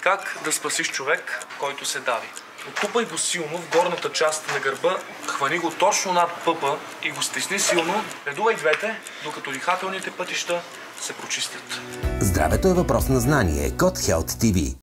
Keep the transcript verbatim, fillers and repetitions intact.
Как да спасиш човек, който се дави? Отпупай го силно в горната част на гърба, хвани го точно над пъпа и го стисни силно. Редувай двете, докато дихателните пътища се прочистят. Здравето е въпрос на знание. Godhealth ти ви.